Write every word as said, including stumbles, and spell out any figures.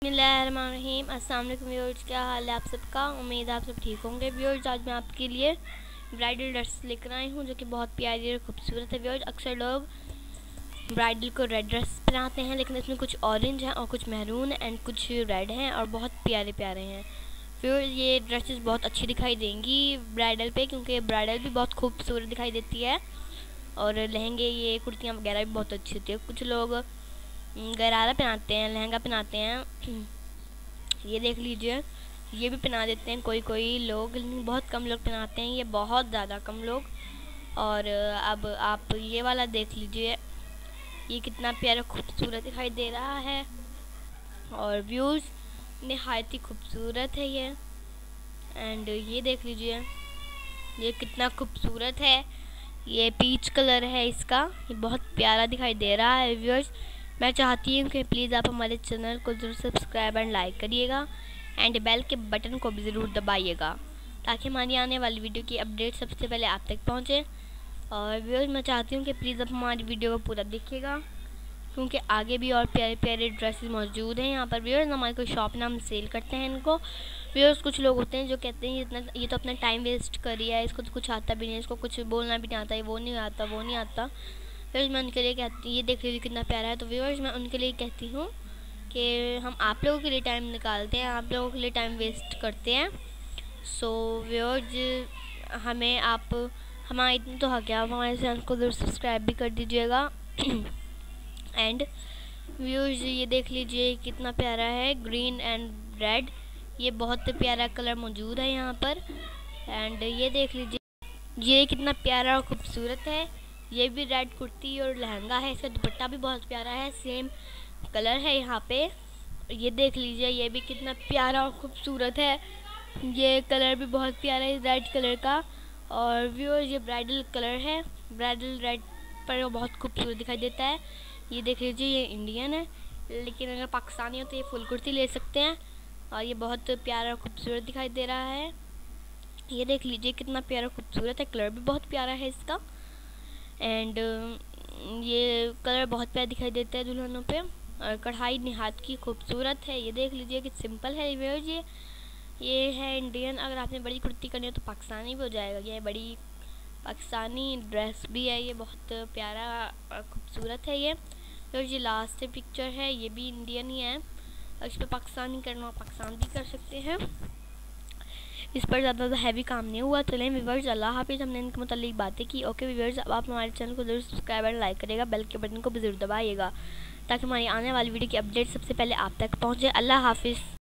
बिस्मिल्लाहिर्रहमानिर्रहीम। अस्सलाम वालेकुम व्यूअर्स, क्या हाल है आप सबका। उम्मीद है आप सब ठीक होंगे। व्यूअर्स, आज मैं आपके लिए ब्राइडल ड्रेस लेकर आई हूँ जो कि बहुत प्यारी और खूबसूरत है। व्यूअर्स, अक्सर लोग ब्राइडल को रेड ड्रेस पहनाते हैं, लेकिन इसमें कुछ ऑरेंज है और कुछ महरून एंड कुछ रेड हैं और बहुत प्यारे प्यारे हैं। व्यूअर्स, ये ड्रेसेस बहुत अच्छी दिखाई देंगी ब्राइडल पे, क्योंकि ब्राइडल भी बहुत खूबसूरत दिखाई देती है और लहंगे, ये कुर्तियाँ वगैरह भी बहुत अच्छी होती है। कुछ लोग गरारा पहनाते हैं, लहंगा पहनाते हैं, ये देख लीजिए, ये भी पहना देते हैं कोई कोई लोग, लेकिन बहुत कम लोग पहनाते हैं, ये बहुत ज़्यादा कम लोग। और अब आप ये वाला देख लीजिए, ये कितना प्यारा खूबसूरत दिखाई दे रहा है और व्यूज़ नहायत ही खूबसूरत है ये। एंड ये देख लीजिए, ये कितना खूबसूरत है, ये पीच कलर है इसका, ये बहुत प्यारा दिखाई दे रहा है। व्यूअर्स, मैं चाहती हूँ कि प्लीज़ आप हमारे चैनल को ज़रूर सब्सक्राइब एंड लाइक करिएगा एंड बेल के बटन को भी ज़रूर दबाइएगा, ताकि हमारी आने वाली वीडियो की अपडेट सबसे पहले आप तक पहुँचे। और व्यूअर्स, मैं चाहती हूँ कि प्लीज़ आप हमारी वीडियो को पूरा देखिएगा, क्योंकि आगे भी और प्यारे प्यारे ड्रेसेस मौजूद हैं यहाँ पर। व्यूअर्स, हमारे कोई शॉप ना हम सेल करते हैं इनको। व्यूअर्स, कुछ लोग होते हैं जो कहते हैं इतना ये तो अपना टाइम वेस्ट कर रही है, इसको तो कुछ आता भी नहीं, इसको कुछ बोलना भी नहीं आता है, वो नहीं आता वो नहीं आता। व्यूअर्स, मैं उनके लिए कहती, ये देख लीजिए कितना प्यारा है। तो व्यूअर्स, मैं उनके लिए कहती हूँ कि हम आप लोगों के लिए टाइम निकालते हैं, आप लोगों के लिए टाइम वेस्ट करते हैं। सो व्यूअर्स, हमें आप हमारा इतना तो हक है, आप हमारे चैनल को ज़रूर सब्सक्राइब भी कर दीजिएगा। एंड व्यूअर्स, ये देख लीजिए कितना प्यारा है, ग्रीन एंड रेड, ये बहुत प्यारा कलर मौजूद है यहाँ पर। एंड ये देख लीजिए, ये कितना प्यारा और खूबसूरत है, ये भी रेड कुर्ती और लहंगा है, इसका दुपट्टा भी बहुत प्यारा है, सेम कलर है यहाँ पे। ये देख लीजिए, ये भी कितना प्यारा और खूबसूरत है, ये कलर भी बहुत प्यारा है रेड कलर का। और व्यूअर्स, ये ब्राइडल कलर है, ब्राइडल रेड पर बहुत खूबसूरत दिखाई देता है। ये देख लीजिए, ये इंडियन है, लेकिन अगर पाकिस्तानी हो तो ये फुल कुर्ती ले सकते हैं और ये बहुत प्यारा और खूबसूरत दिखाई दे रहा है। ये देख लीजिए कितना प्यारा खूबसूरत है, कलर भी बहुत प्यारा है इसका। एंड ये कलर बहुत प्यारा दिखाई देता है दुल्हनों पे, और कढ़ाई निहायत की खूबसूरत है। ये देख लीजिए कि सिंपल है। ये ये है इंडियन, अगर आपने बड़ी कुर्ती करनी हो तो पाकिस्तानी भी हो जाएगा। ये बड़ी पाकिस्तानी ड्रेस भी है, ये बहुत प्यारा और खूबसूरत है ये। तो ये लास्ट पिक्चर है, ये भी इंडियन ही है, और इस पर पाकिस्तानी करना हो पाकिस्तान भी कर सकते हैं, इस पर ज़्यादा हैवी काम नहीं हुआ। चलें व्यूअर्स, अल्लाह हाफिज़, हमने इनके मुतालिक बातें की। ओके व्यूअर्स, अब आप हमारे चैनल को ज़रूर सब्सक्राइब और लाइक करिएगा, बेल के बटन को भी ज़रूर दबाइएगा, ताकि हमारी आने वाली वीडियो की अपडेट सबसे पहले आप तक पहुँचे। अल्लाह हाफिज़।